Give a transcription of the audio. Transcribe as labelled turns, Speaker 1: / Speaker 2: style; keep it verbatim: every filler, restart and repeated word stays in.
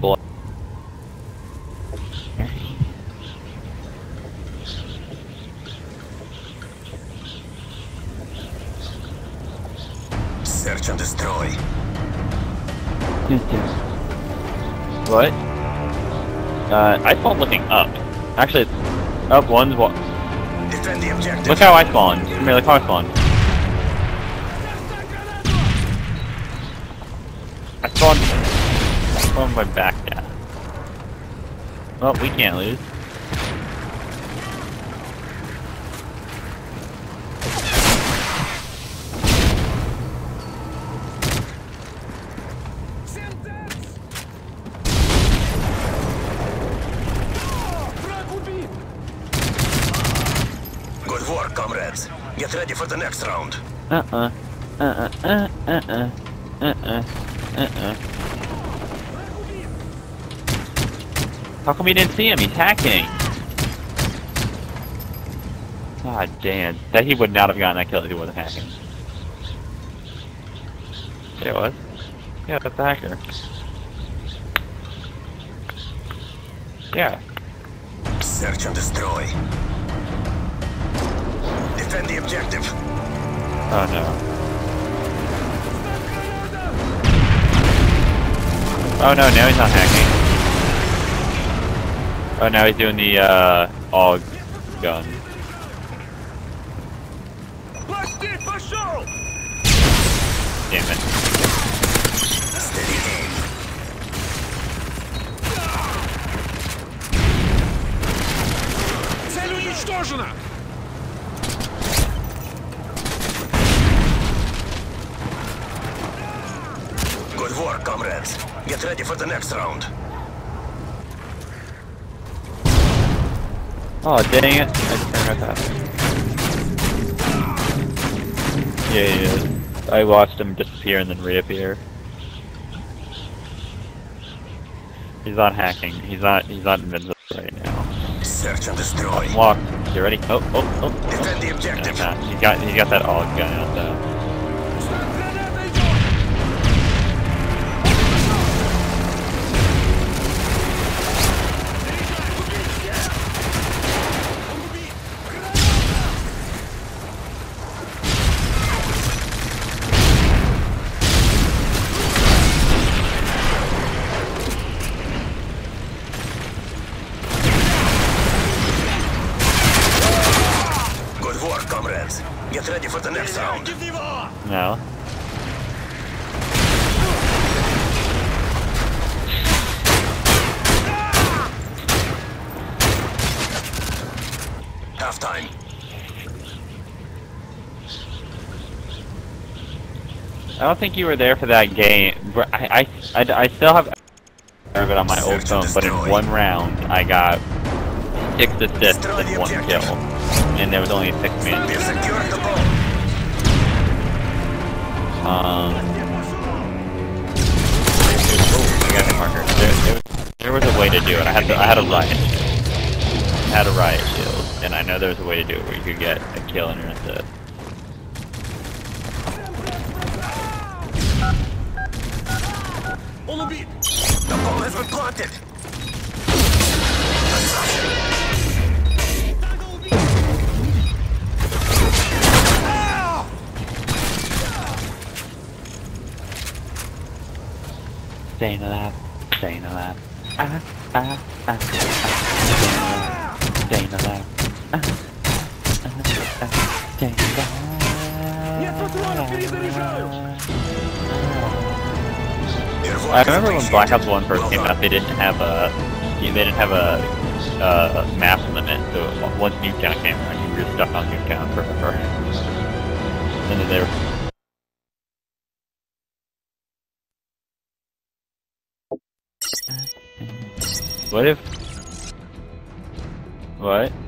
Speaker 1: boy.
Speaker 2: Search and destroy.
Speaker 1: What? Uh, I spawned looking up. Actually, it's up one's what?
Speaker 2: Defend the objective.
Speaker 1: Look how I spawned. Come here, look how I spawned. I spawned. I spawned my back down. Well, we can't lose.
Speaker 2: Good work, comrades. Get ready for the next round.
Speaker 1: Uh-uh. Uh-uh. Uh-uh. Uh-uh. Uh-uh. Uh-uh. How come you didn't see him? He's hacking. God damn. That he would not have gotten that kill if he wasn't hacking. Yeah, it was. Yeah, that's the hacker. Yeah.
Speaker 2: Search and destroy. Defend the objective.
Speaker 1: Oh no. Oh no, now he's not hacking. Oh, now he's doing the, uh, AUG gun. Damn it.
Speaker 2: Steady aim.
Speaker 3: Цель уничтожена!
Speaker 2: Good work, comrades. Get ready for the next round.
Speaker 1: Oh, dang it. I just turned right past him. Yeah, he is. I watched him disappear and then reappear. He's not hacking. He's not, he's not invincible right now.
Speaker 2: Search and destroy.
Speaker 1: Walk. You ready? Oh, oh, oh.
Speaker 2: Defend the objective.
Speaker 1: No, he's got, he's got that AUG gun out though.
Speaker 2: Comrades, get ready for the next round.
Speaker 1: No.
Speaker 2: Half time.
Speaker 1: I don't think you were there for that game. I, I, I, I still have it on my old phone, but in one round I got six assists and one kill. And there was only a six man. Um. Oh, I got a marker. There, there, was, there was a way to do it. I had to, I had a riot. I had a riot shield, and I know there was a way to do it where you could get a kill and an assist.
Speaker 2: The ball has been planted.
Speaker 1: Staying alive, staying alive. Ah, ah, ah, ah. Staying alive. Ah, ah, ah, staying alive.
Speaker 3: Нет патронов, перезаряжаю!
Speaker 1: I remember when Black Ops one first came out, they didn't have a, they didn't have a, uh, map limit. So once Nuketown came around, you were just stuck on Nuketown forever. And then they were. What if? What?